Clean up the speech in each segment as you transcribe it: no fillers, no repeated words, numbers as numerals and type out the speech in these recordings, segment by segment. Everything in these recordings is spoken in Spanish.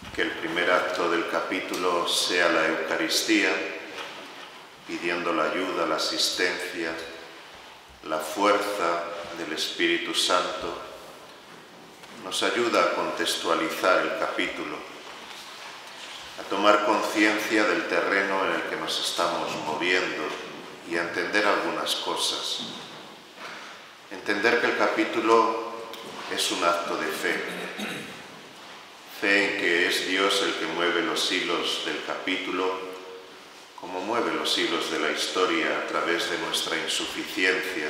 que el primer acto del capítulo sea la Eucaristía, pidiendo la ayuda, la asistencia, la fuerza del Espíritu Santo, nos ayuda a contextualizar el capítulo, a tomar conciencia del terreno en el que nos estamos moviendo y a entender algunas cosas. Entender que el capítulo es un acto de fe. Fe en que es Dios el que mueve los hilos del capítulo, como mueve los hilos de la historia a través de nuestra insuficiencia.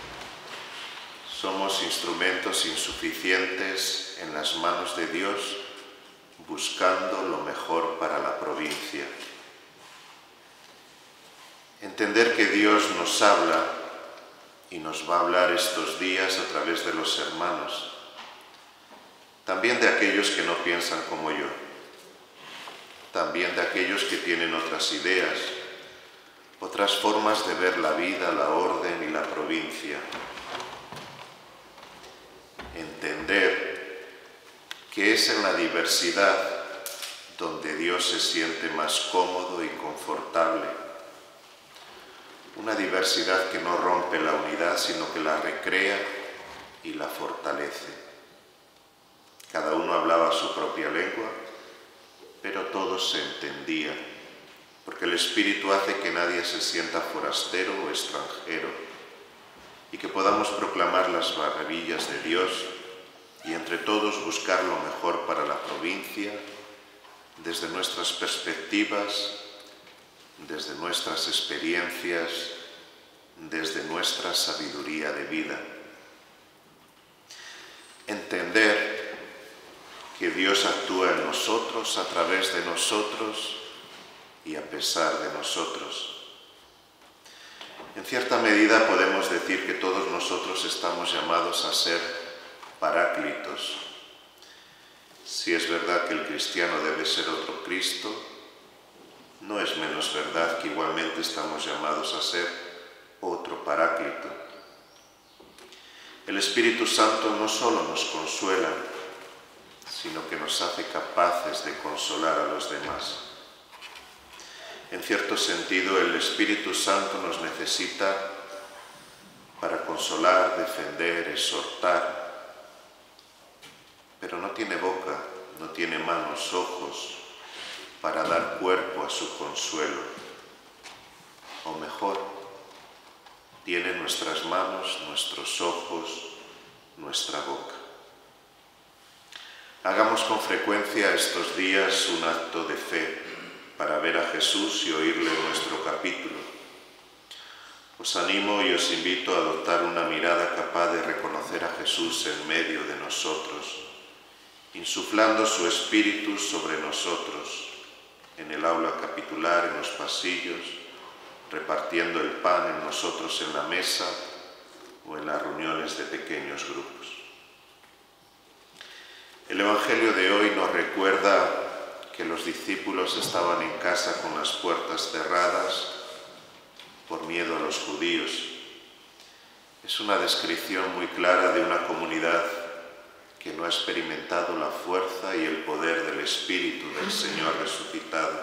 Somos instrumentos insuficientes en las manos de Dios, buscando lo mejor para la provincia. Entender que Dios nos habla y nos va a hablar estos días a través de los hermanos, también de aquellos que no piensan como yo, también de aquellos que tienen otras ideas, otras formas de ver la vida, la orden y la provincia. Entender que es en la diversidad donde Dios se siente más cómodo y confortable. Una diversidad que no rompe la unidad, sino que la recrea y la fortalece. Cada uno hablaba su propia lengua, pero todos se entendían, porque el Espíritu hace que nadie se sienta forastero o extranjero, y que podamos proclamar las maravillas de Dios y entre todos buscar lo mejor para la provincia, desde nuestras perspectivas, desde nuestras experiencias, desde nuestra sabiduría de vida. Entender que Dios actúa en nosotros, a través de nosotros y a pesar de nosotros. En cierta medida podemos decir que todos nosotros estamos llamados a ser paráclitos. Si es verdad que el cristiano debe ser otro Cristo, no es menos verdad que igualmente estamos llamados a ser otro paráclito. El Espíritu Santo no solo nos consuela, sino que nos hace capaces de consolar a los demás. En cierto sentido, el Espíritu Santo nos necesita para consolar, defender, exhortar, pero no tiene boca, no tiene manos, ojos para dar cuerpo a su consuelo. O mejor, tiene nuestras manos, nuestros ojos, nuestra boca. Hagamos con frecuencia estos días un acto de fe para ver a Jesús y oírle en nuestro capítulo. Os animo y os invito a adoptar una mirada capaz de reconocer a Jesús en medio de nosotros, insuflando su espíritu sobre nosotros, en el aula capitular, en los pasillos, repartiendo el pan en nosotros en la mesa o en las reuniones de pequeños grupos. El Evangelio de hoy nos recuerda que los discípulos estaban en casa con las puertas cerradas por miedo a los judíos. Es una descripción muy clara de una comunidad que no ha experimentado la fuerza y el poder del Espíritu del Señor resucitado.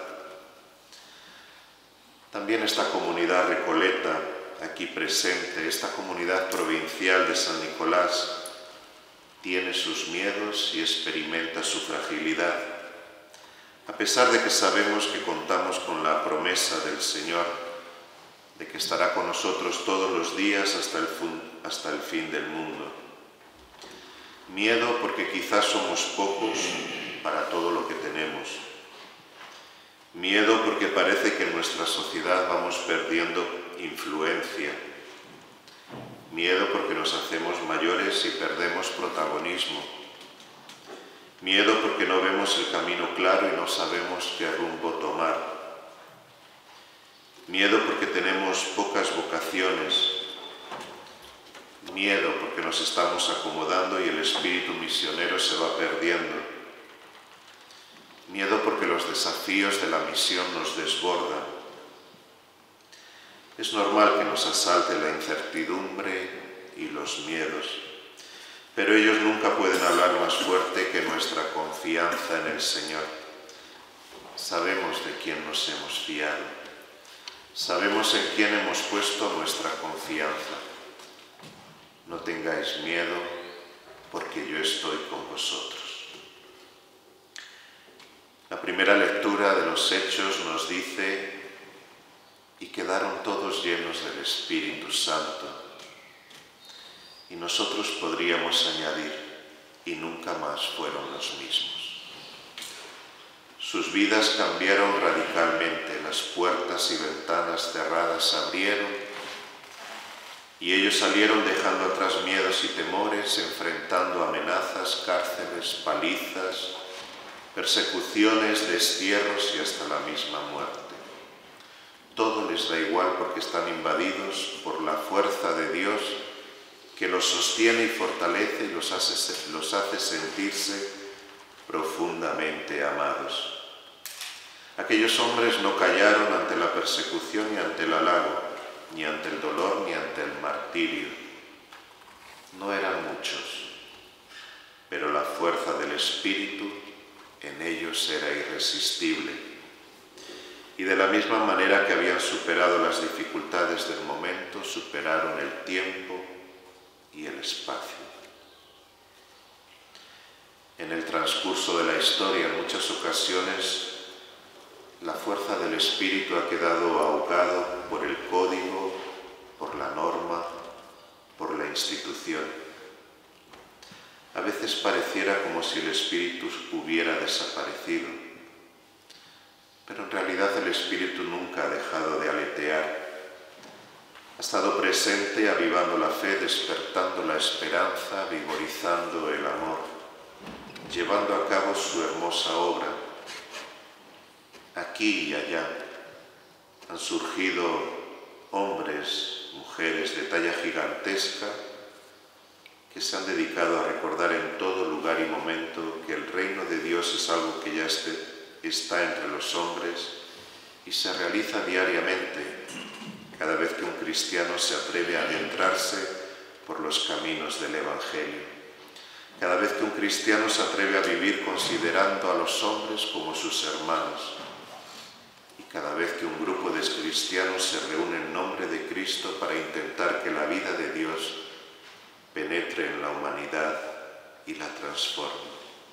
También esta comunidad recoleta, aquí presente, esta comunidad provincial de San Nicolás, tiene sus miedos y experimenta su fragilidad, a pesar de que sabemos que contamos con la promesa del Señor de que estará con nosotros todos los días hasta el fin del mundo. Miedo porque quizás somos pocos para todo lo que tenemos. Miedo porque parece que en nuestra sociedad vamos perdiendo influencia. Miedo porque nos hacemos mayores y perdemos protagonismo. Miedo porque no vemos el camino claro y no sabemos qué rumbo tomar. Miedo porque tenemos pocas vocaciones. Miedo porque nos estamos acomodando y el espíritu misionero se va perdiendo. Miedo porque los desafíos de la misión nos desbordan. Es normal que nos asalte la incertidumbre y los miedos, pero ellos nunca pueden hablar más fuerte que nuestra confianza en el Señor. sabemos de quién nos hemos fiado, sabemos en quién hemos puesto nuestra confianza. No tengáis miedo, porque yo estoy con vosotros. La primera lectura de los Hechos nos dice: y quedaron todos llenos del Espíritu Santo. Y nosotros podríamos añadir: y nunca más fueron los mismos. Sus vidas cambiaron radicalmente, las puertas y ventanas cerradas se abrieron y ellos salieron dejando atrás miedos y temores, enfrentando amenazas, cárceles, palizas, persecuciones, destierros y hasta la misma muerte. Todo les da igual porque están invadidos por la fuerza de Dios que los sostiene y fortalece y los hace sentirse profundamente amados. Aquellos hombres no callaron ante la persecución ni ante el halago, ni ante el dolor ni ante el martirio. No eran muchos, pero la fuerza del Espíritu en ellos era irresistible. Y de la misma manera que habían superado las dificultades del momento, superaron el tiempo y el espacio. En el transcurso de la historia, en muchas ocasiones, la fuerza del Espíritu ha quedado ahogado por el código, por la norma, por la institución. A veces pareciera como si el Espíritu hubiera desaparecido, pero en realidad el Espíritu nunca ha dejado de aletear. Ha estado presente, avivando la fe, despertando la esperanza, vigorizando el amor, llevando a cabo su hermosa obra. Aquí y allá han surgido hombres, mujeres de talla gigantesca que se han dedicado a recordar en todo lugar y momento que el reino de Dios es algo que ya está entre los hombres y se realiza diariamente cada vez que un cristiano se atreve a adentrarse por los caminos del Evangelio, cada vez que un cristiano se atreve a vivir considerando a los hombres como sus hermanos, y cada vez que un grupo de cristianos se reúne en nombre de Cristo para intentar que la vida de Dios penetre en la humanidad y la transforme.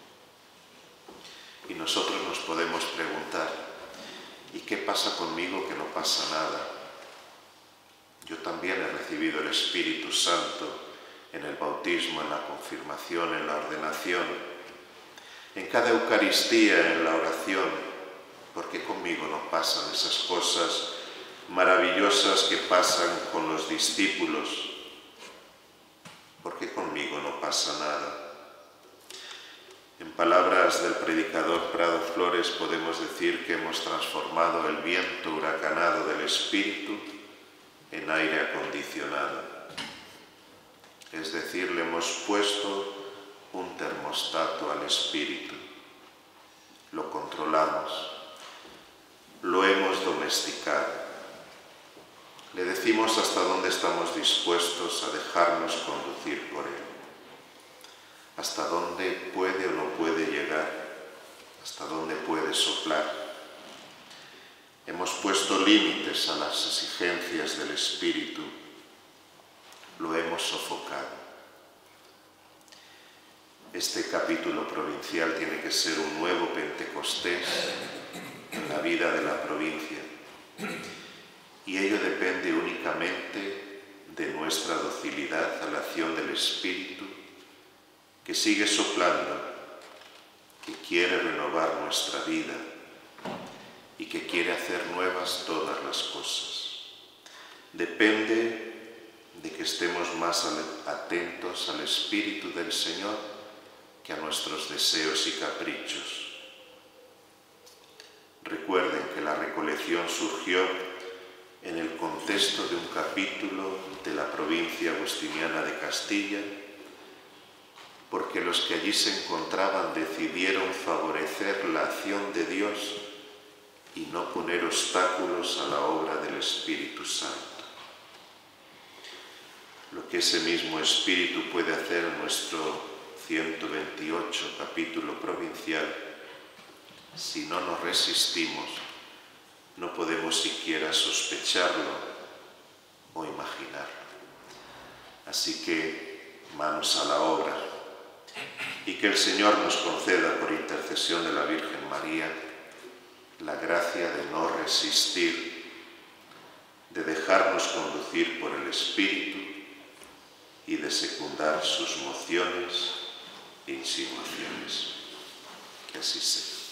Y nosotros nos podemos preguntar: ¿y qué pasa conmigo que no pasa nada? Yo también he recibido el Espíritu Santo en el bautismo, en la confirmación, en la ordenación, en cada Eucaristía, en la oración. ¿Por qué conmigo no pasan esas cosas maravillosas que pasan con los discípulos? ¿Por qué conmigo no pasa nada? En palabras del predicador Prado Flores podemos decir que hemos transformado el viento huracanado del Espíritu en aire acondicionado. Es decir, le hemos puesto un termostato al Espíritu. Lo controlamos, lo hemos domesticado. Le decimos hasta dónde estamos dispuestos a dejarnos conducir por Él. Hasta dónde puede o no puede llegar, hasta dónde puede soplar. Hemos puesto límites a las exigencias del Espíritu, lo hemos sofocado. Este capítulo provincial tiene que ser un nuevo Pentecostés en la vida de la provincia, y ello depende únicamente de nuestra docilidad a la acción del Espíritu, que sigue soplando, que quiere renovar nuestra vida y que quiere hacer nuevas todas las cosas. Depende de que estemos más atentos al Espíritu del Señor que a nuestros deseos y caprichos. Recuerden que la recolección surgió en el contexto de un capítulo de la provincia agustiniana de Castilla, porque los que allí se encontraban decidieron favorecer la acción de Dios y no poner obstáculos a la obra del Espíritu Santo. Lo que ese mismo Espíritu puede hacer en nuestro 128 capítulo provincial, si no nos resistimos, no podemos siquiera sospecharlo o imaginarlo. Así que manos a la obra, y que el Señor nos conceda, por intercesión de la Virgen María, la gracia de no resistir, de dejarnos conducir por el Espíritu y de secundar sus mociones e insinuaciones. Que así sea.